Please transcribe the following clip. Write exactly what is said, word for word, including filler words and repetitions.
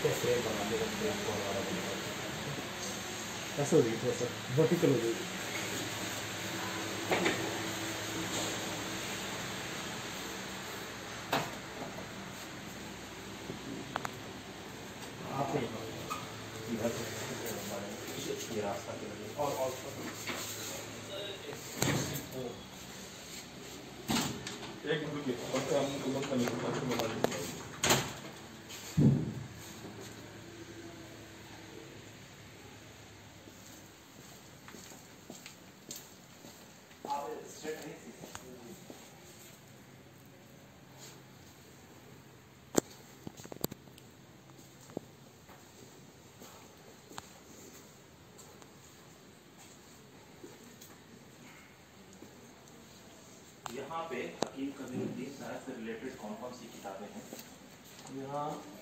Frame बना देगा, frame को हमारा बनेगा ऐसा हो जाएगी, थोड़ा सा वर्टिकल हो जाएगी। आप इधर ये रास्ता के लिए और और एक मिनट रुकिए, बस हम तुरंत नहीं बता देंगे। यहाँ पे हकीम कबीरुद्दीन साहब से रिलेटेड कौन कौन सी किताबें हैं? यहाँ